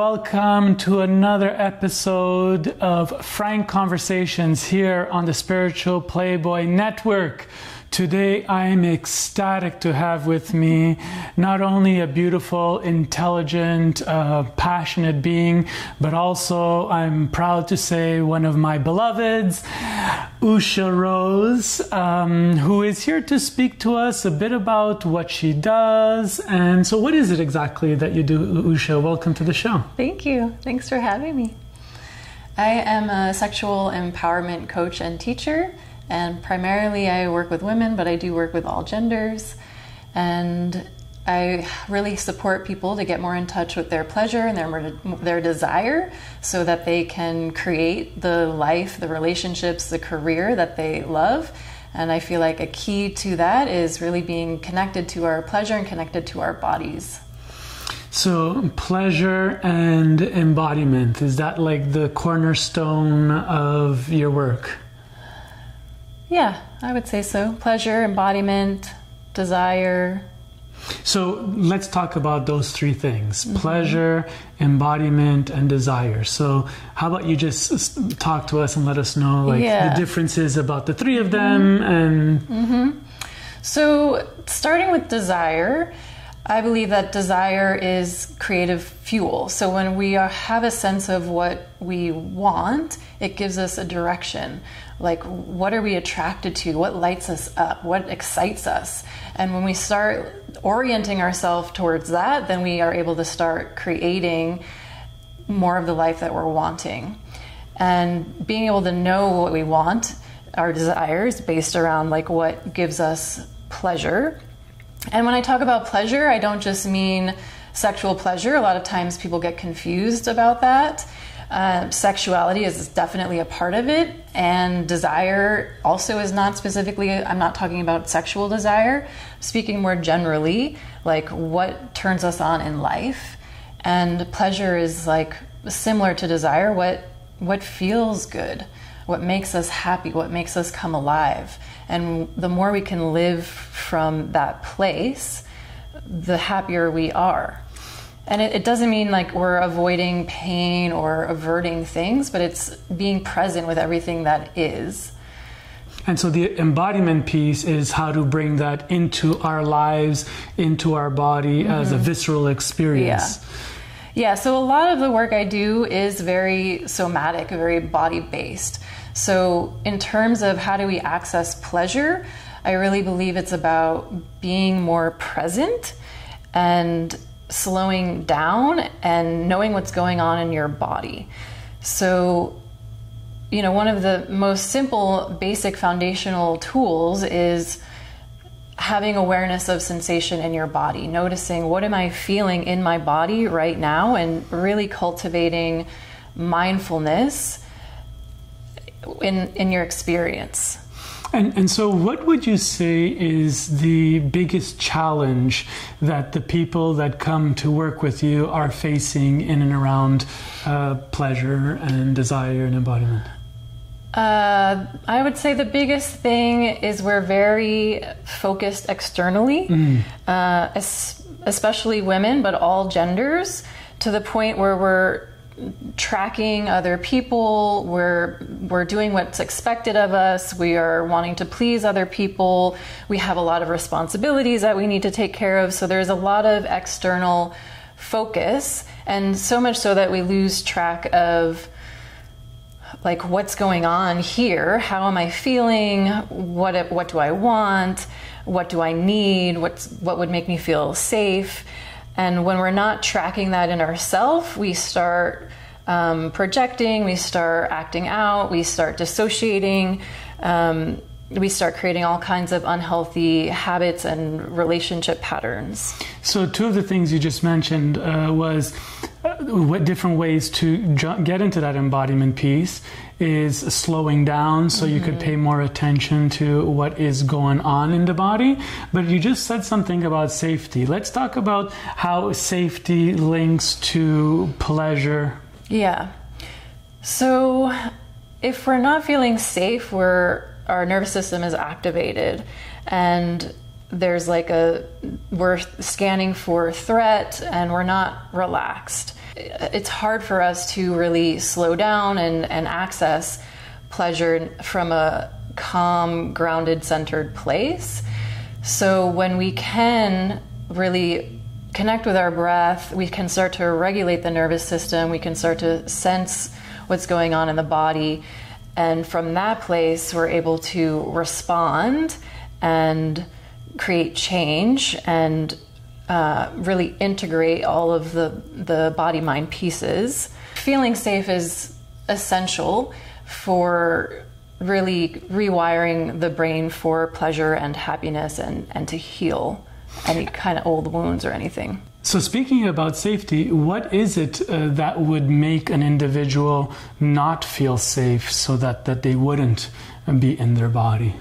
welcome to another episode of Frank Conversations here on the Spiritual Playboy Network. Today I am ecstatic to have with me not only a beautiful, intelligent, passionate being, but also I'm proud to say one of my beloveds, Usha Rose, who is here to speak to us a bit about what she does. And so what is it exactly that you do, Usha? Welcome to the show. Thank you. Thanks for having me. I am a sexual empowerment coach and teacher. And primarily I work with women, but I do work with all genders. And I really support people to get more in touch with their pleasure and their desire so that they can create the life, the relationships, the career that they love. And I feel like a key to that is really being connected to our pleasure and connected to our bodies. So pleasure and embodiment, is that like the cornerstone of your work? Yeah, I would say so. Pleasure, embodiment, desire. So let's talk about those three things: pleasure, embodiment, and desire. So how about you just talk to us and let us know the differences about the three of them? And So starting with desire, I believe that desire is creative fuel. So when we have a sense of what we want, it gives us a direction. Like, what are we attracted to? What lights us up? What excites us? And when we start orienting ourselves towards that, then we are able to start creating more of the life that we're wanting. And being able to know what we want, our desires, based around like what gives us pleasure. And when I talk about pleasure, I don't just mean sexual pleasure. A lot of times people get confused about that. Sexuality is definitely a part of it, and desire also is not specifically, I'm not talking about sexual desire, speaking more generally, like what turns us on in life. And pleasure is like similar to desire, what feels good, what makes us happy, what makes us come alive. And the more we can live from that place, the happier we are. And it doesn't mean like we're avoiding pain or averting things, but it's being present with everything that is. And so the embodiment piece is how to bring that into our lives, into our body as a visceral experience. Yeah, so a lot of the work I do is very somatic, very body-based. So in terms of how do we access pleasure, I really believe it's about being more present and slowing down and knowing what's going on in your body. So, one of the most simple, basic foundational tools is having awareness of sensation in your body, noticing what am I feeling in my body right now, and really cultivating mindfulness in your experience. And so what would you say is the biggest challenge that the people that come to work with you are facing in and around pleasure and desire and embodiment? I would say the biggest thing is we're very focused externally, especially women, but all genders, to the point where we're tracking other people, we're doing what's expected of us, we are wanting to please other people, we have a lot of responsibilities that we need to take care of, so there's a lot of external focus, and so much so that we lose track of like what's going on here, how am I feeling, what do I want, what do I need, what would make me feel safe. And when we're not tracking that in ourselves, we start projecting, we start acting out, we start dissociating, we start creating all kinds of unhealthy habits and relationship patterns. So two of the things you just mentioned was what different ways to get into that embodiment piece is slowing down so you could pay more attention to what is going on in the body. But you just said something about safety. Let's talk about how safety links to pleasure. Yeah. So if we're not feeling safe, our nervous system is activated, and there's we're scanning for threat, and we're not relaxed. it's hard for us to really slow down and access pleasure from a calm, grounded, centered place. So when we can really connect with our breath, we can start to regulate the nervous system, we can start to sense what's going on in the body, and from that place we're able to respond and create change and really integrate all of the body-mind pieces. Feeling safe is essential for really rewiring the brain for pleasure and happiness and to heal any kind of old wounds or anything. So speaking about safety, what is it that would make an individual not feel safe so that they wouldn't be in their body?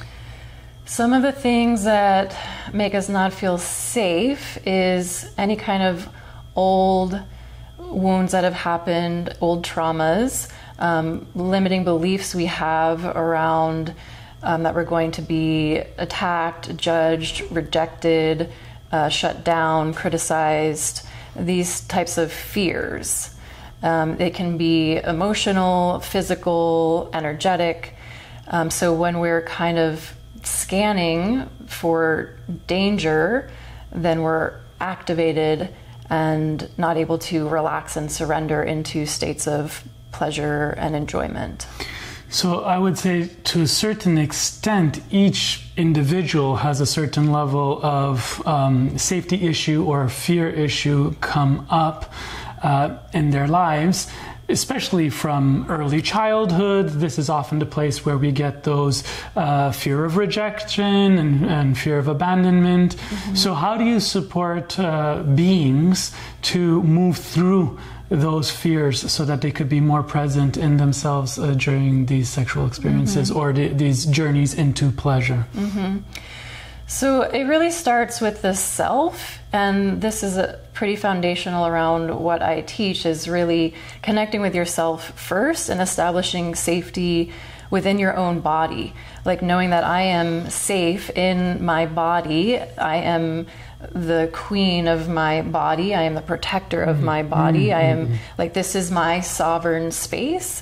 Some of the things that make us not feel safe is any kind of old wounds that have happened, old traumas, limiting beliefs we have around that we're going to be attacked, judged, rejected, shut down, criticized, these types of fears. They can be emotional, physical, energetic. So when we're kind of scanning for danger, then we're activated and not able to relax and surrender into states of pleasure and enjoyment. So I would say to a certain extent, each individual has a certain level of safety issue or fear issue come up in their lives, especially from early childhood. This is often the place where we get those fear of rejection and fear of abandonment. Mm-hmm. So how do you support beings to move through those fears so that they could be more present in themselves during these sexual experiences, mm-hmm. or these journeys into pleasure? Mm-hmm. So it really starts with the self, and this is pretty foundational around what I teach, is really connecting with yourself first and establishing safety within your own body, like knowing that I am safe in my body, I am the queen of my body, I am the protector of my body, I am like, this is my sovereign space.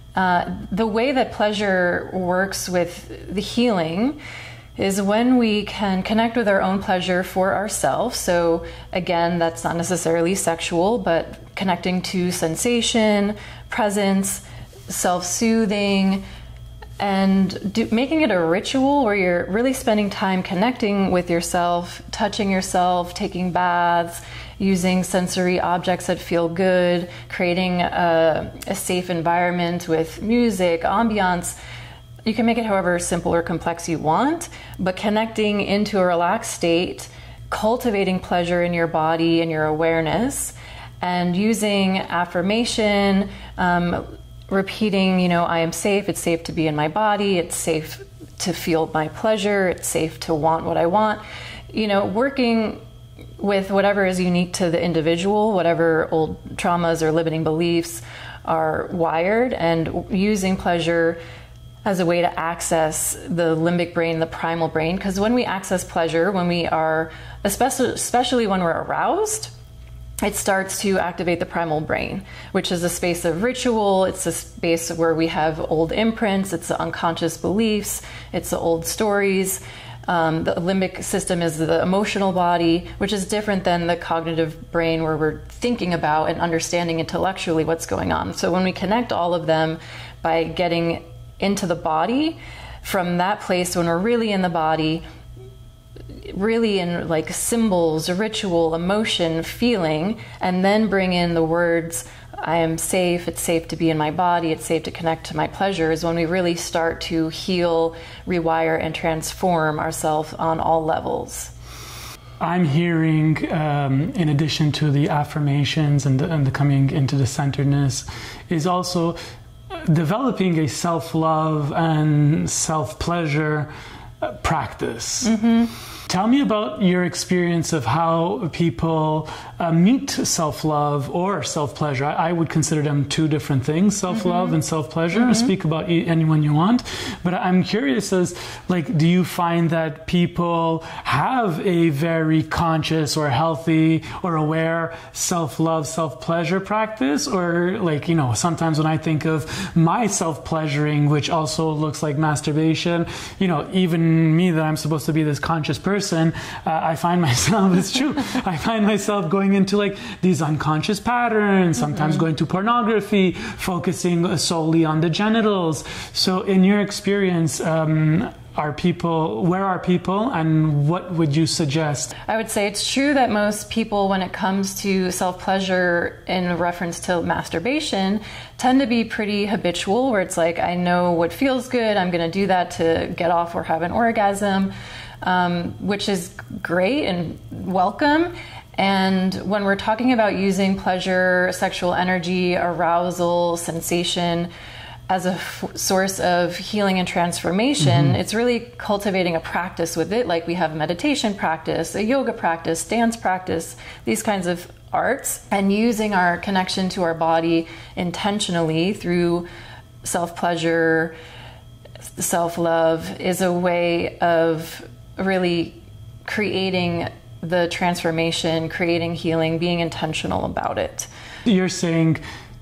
The way that pleasure works with the healing is when we can connect with our own pleasure for ourselves. So again, that's not necessarily sexual, but connecting to sensation, presence, self-soothing, and making it a ritual where you're really spending time connecting with yourself, touching yourself, taking baths, using sensory objects that feel good, creating a safe environment with music, ambiance. You can make it however simple or complex you want, but connecting into a relaxed state, cultivating pleasure in your body and your awareness, and using affirmation, repeating, I am safe, it's safe to be in my body, it's safe to feel my pleasure, it's safe to want what I want. Working with whatever is unique to the individual, whatever old traumas or limiting beliefs are wired, and using pleasure as a way to access the limbic brain, the primal brain. Because when we access pleasure, when we are, especially when we're aroused, it starts to activate the primal brain, which is a space of ritual. It's a space where we have old imprints. It's the unconscious beliefs. It's the old stories. The limbic system is the emotional body, which is different than the cognitive brain, where we're thinking about and understanding intellectually what's going on. So when we connect all of them by getting into the body, from that place, when we're really in the body, really in like symbols, ritual, emotion, feeling, and then bring in the words, I am safe, it's safe to be in my body, it's safe to connect to my pleasure, is when we really start to heal, rewire, and transform ourselves on all levels. I'm hearing, in addition to the affirmations and the coming into the centeredness, is also developing a self-love and self-pleasure practice. Mm-hmm. Tell me about your experience of how people meet self-love or self-pleasure. I would consider them two different things, self-love and self-pleasure. Speak about anyone you want. But I'm curious as, like, do you find that people have a very conscious or healthy or aware self-love, self-pleasure practice? Or, like, you know, sometimes when I think of my self-pleasuring, which also looks like masturbation, you know, even me, that I'm supposed to be this conscious person, I find myself, it's true, I find myself going into like these unconscious patterns, sometimes going to pornography, focusing solely on the genitals. So in your experience, where are people and what would you suggest? I would say it's true that most people, when it comes to self-pleasure in reference to masturbation, tend to be pretty habitual, where it's like, I know what feels good, I'm going to do that to get off or have an orgasm, which is great and welcome. And when we're talking about using pleasure, sexual energy, arousal, sensation as a source of healing and transformation, it's really cultivating a practice with it. Like we have meditation practice, a yoga practice, dance practice, these kinds of arts, and using our connection to our body intentionally through self-pleasure, self-love is a way of really creating the transformation, creating healing, being intentional about it. You're saying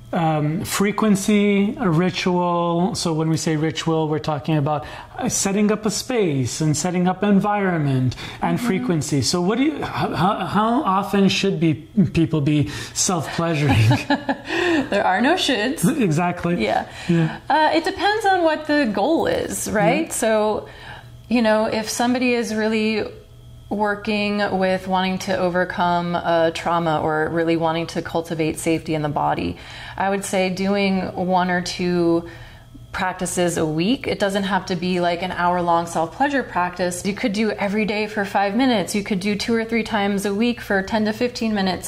frequency, a ritual. So when we say ritual, we're talking about setting up a space and setting up an environment and frequency. So what do you, how often should people be self-pleasuring? There are no shoulds. Exactly. Yeah. It depends on what the goal is, right? So, you know, if somebody is really working with wanting to overcome a trauma or really wanting to cultivate safety in the body, I would say doing 1 or 2 practices a week. It doesn't have to be like an hour-long self-pleasure practice. You could do every day for 5 minutes. You could do 2 or 3 times a week for 10 to 15 minutes.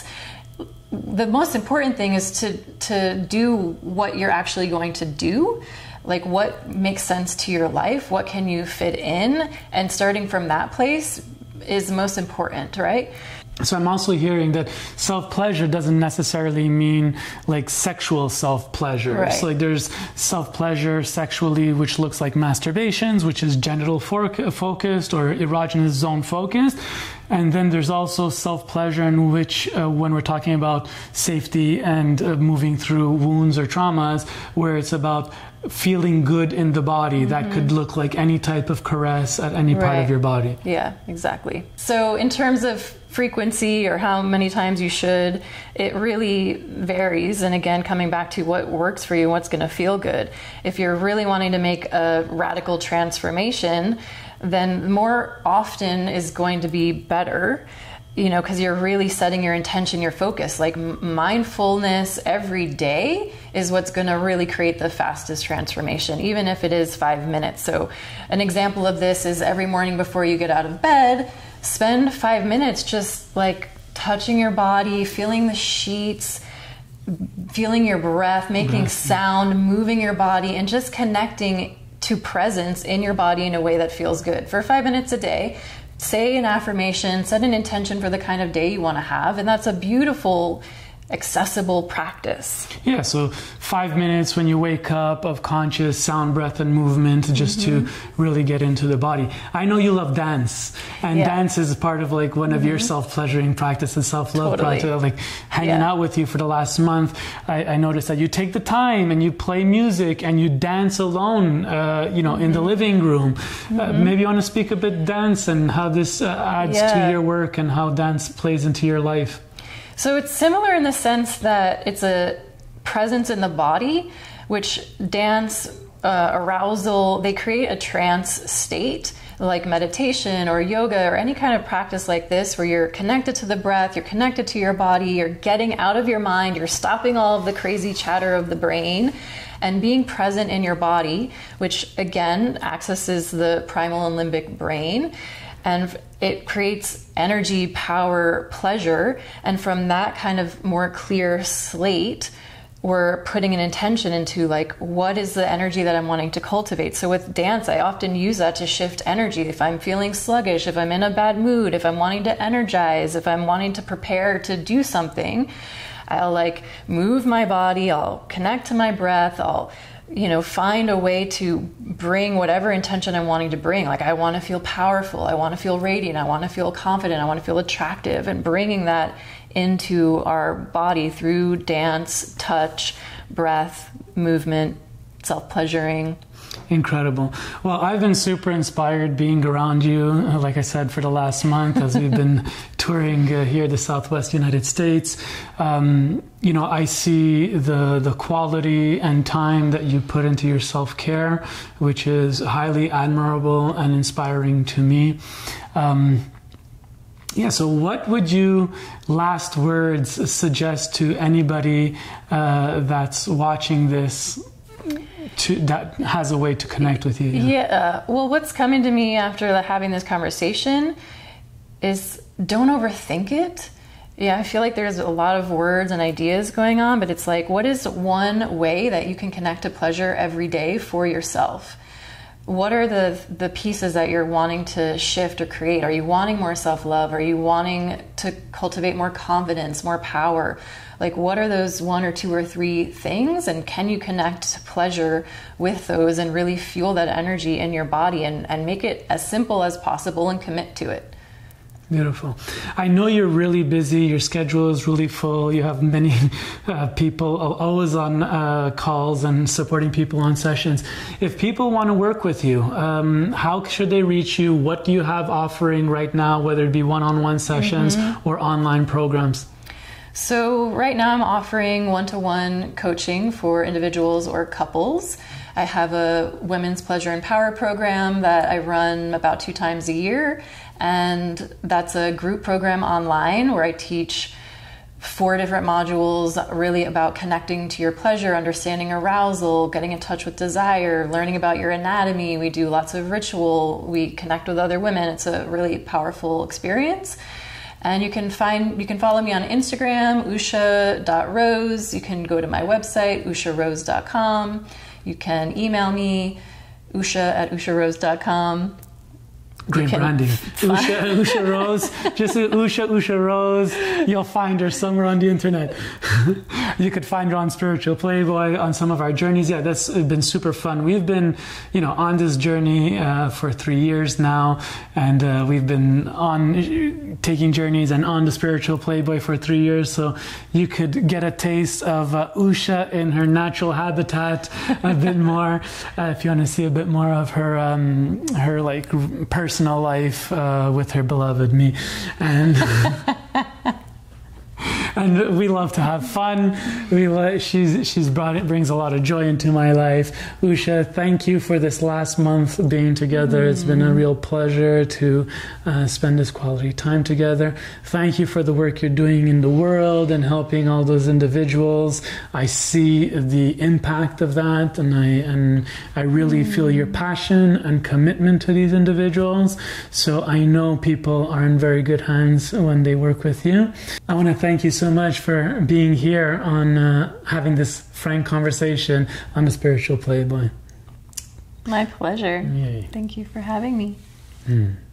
The most important thing is to do what you're actually going to do. Like what makes sense to your life? What can you fit in? And starting from that place is most important, right? So I'm also hearing that self-pleasure doesn't necessarily mean like sexual self-pleasure. Right. So like there's self-pleasure sexually, which looks like masturbations, which is genital focused or erogenous zone focused. And then there's also self-pleasure in which, when we're talking about safety and moving through wounds or traumas, where it's about feeling good in the body. That could look like any type of caress at any part of your body. Yeah, exactly. So in terms of frequency or how many times you should, it really varies. And again, coming back to what works for you, what's going to feel good. If you're really wanting to make a radical transformation, then more often is going to be better, you know, because you're really setting your intention, your focus. Like mindfulness every day is what's going to really create the fastest transformation, even if it is 5 minutes. So an example of this is every morning before you get out of bed, spend 5 minutes just like touching your body, feeling the sheets, feeling your breath, making sound, moving your body, and just connecting to presence in your body in a way that feels good. For 5 minutes a day, say an affirmation, set an intention for the kind of day you want to have, and that's a beautiful, accessible practice. Yeah, so 5 minutes when you wake up of conscious sound, breath, and movement just to really get into the body. I know you love dance, and dance is part of like one of your self-pleasuring practices, self-love practice, like hanging out with you for the last month. I noticed that you take the time and you play music and you dance alone, you know, in the living room. Maybe you want to speak a bit dance and how this adds to your work and how dance plays into your life. So it's similar in the sense that it's a presence in the body, which dance, arousal, they create a trance state, like meditation or yoga or any kind of practice like this, where you're connected to the breath, you're connected to your body, you're getting out of your mind, you're stopping all of the crazy chatter of the brain and being present in your body, which again accesses the primal and limbic brain. And it creates energy, power, pleasure. And from that kind of more clear slate, we're putting an intention into like, what is the energy that I'm wanting to cultivate? So with dance, I often use that to shift energy. If I'm feeling sluggish, if I'm in a bad mood, if I'm wanting to energize, if I'm wanting to prepare to do something, I'll like move my body, I'll connect to my breath, I'll, find a way to bring whatever intention I'm wanting to bring. Like I want to feel powerful, I want to feel radiant, I want to feel confident, I want to feel attractive, and bringing that into our body through dance, touch, breath, movement, self-pleasuring. Incredible. Well, I've been super inspired being around you, like I said, for the last month as we've been touring here the Southwest United States. I see the quality and time that you put into your self-care, which is highly admirable and inspiring to me. So what would you, last words, suggest to anybody that's watching this that has a way to connect with you? Well, what's coming to me after having this conversation is don't overthink it. I feel like there's a lot of words and ideas going on, but it's like, what is one way that you can connect to pleasure every day for yourself? What are the pieces that you're wanting to shift or create? Are you wanting more self-love? Are you wanting to cultivate more confidence, more power? Like, what are those 1 or 2 or 3 things? And can you connect to pleasure with those and really fuel that energy in your body and make it as simple as possible and commit to it? Beautiful. I know you're really busy. Your schedule is really full. You have many people always on calls and supporting people on sessions. If people want to work with you, how should they reach you? What do you have offering right now, whether it be one-on-one sessions or online programs? So right now I'm offering one-to-one coaching for individuals or couples. I have a women's pleasure and power program that I run about 2 times a year. And that's a group program online where I teach 4 different modules really about connecting to your pleasure, understanding arousal, getting in touch with desire, learning about your anatomy. We do lots of ritual. We connect with other women. It's a really powerful experience. And you can follow me on Instagram, usha.rose. You can go to my website, usharose.com. You can email me, usha@usharose.com. Great branding. Usha Rose. Just Usha Rose. You'll find her somewhere on the internet. You could find her on Spiritual Playboy, on some of our journeys. Yeah, that's been super fun. We've been, on this journey for 3 years now, and we've been on taking journeys and on the Spiritual Playboy for 3 years. So you could get a taste of Usha in her natural habitat a bit more if you want to see a bit more of her like personal life with her beloved me, and and we love to have fun. She's brings a lot of joy into my life. Usha, thank you for this last month being together. It's been a real pleasure to spend this quality time together. Thank you for the work you're doing in the world and helping all those individuals. I see the impact of that, and I really feel your passion and commitment to these individuals. So I know people are in very good hands when they work with you. I want to thank you so much for being here on having this frank conversation on the Spiritual Playboy. My pleasure. Yay. Thank you for having me.